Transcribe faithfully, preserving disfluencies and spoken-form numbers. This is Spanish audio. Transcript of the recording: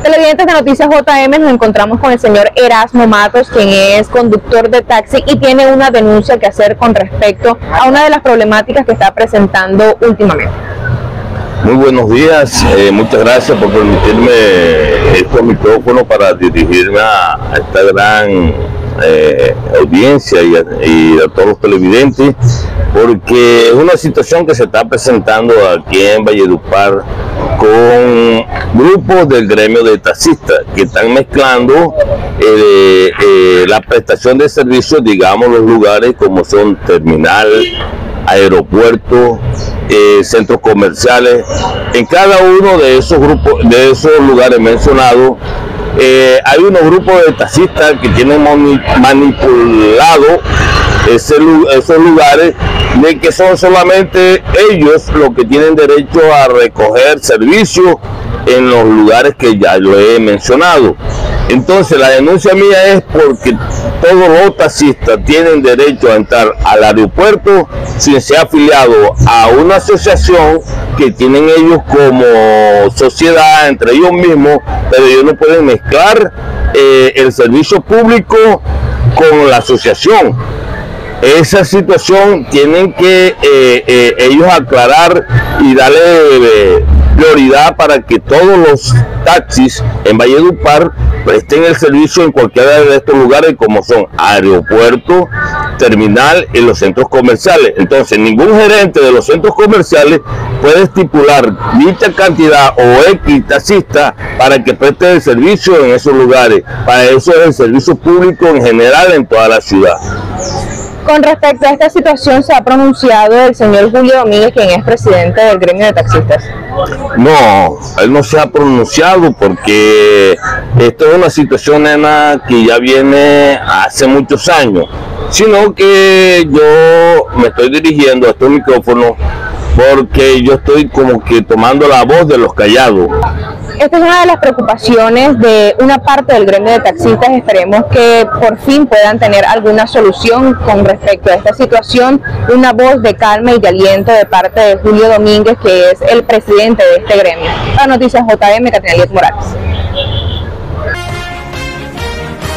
Televidentes de Noticias J M, nos encontramos con el señor Erasmo Matos, quien es conductor de taxi y tiene una denuncia que hacer con respecto a una de las problemáticas que está presentando últimamente. Muy buenos días, eh, muchas gracias por permitirme este micrófono para dirigirme a, a esta gran eh, audiencia y a, y a todos los televidentes, porque es una situación que se está presentando aquí en Valledupar con grupos del gremio de taxistas que están mezclando eh, eh, la prestación de servicios, digamos, los lugares como son terminal, aeropuertos, eh, centros comerciales. En cada uno de esos grupos, de esos lugares mencionados, eh, hay unos grupos de taxistas que tienen manipulado ese, esos lugares, de que son solamente ellos los que tienen derecho a recoger servicios en los lugares que ya lo he mencionado. Entonces la denuncia mía es porque todos los taxistas tienen derecho a entrar al aeropuerto sin ser afiliado a una asociación que tienen ellos como sociedad entre ellos mismos, pero ellos no pueden mezclar eh, el servicio público con la asociación. Esa situación tienen que eh, eh, ellos aclarar y darle eh, prioridad para que todos los taxis en Valledupar presten el servicio en cualquiera de estos lugares, como son aeropuertos, terminal y los centros comerciales. Entonces ningún gerente de los centros comerciales puede estipular dicha cantidad o X taxista para que preste el servicio en esos lugares. Para eso es el servicio público en general en toda la ciudad. Con respecto a esta situación, ¿se ha pronunciado el señor Julio Domínguez, quien es presidente del gremio de taxistas? No, él no se ha pronunciado porque esto es una situación, nena, que ya viene hace muchos años, sino que yo me estoy dirigiendo a estos micrófonos porque yo estoy como que tomando la voz de los callados. Esta es una de las preocupaciones de una parte del gremio de taxistas. Esperemos que por fin puedan tener alguna solución con respecto a esta situación. Una voz de calma y de aliento de parte de Julio Domínguez, que es el presidente de este gremio. Para Noticias J M, Caterina Morales.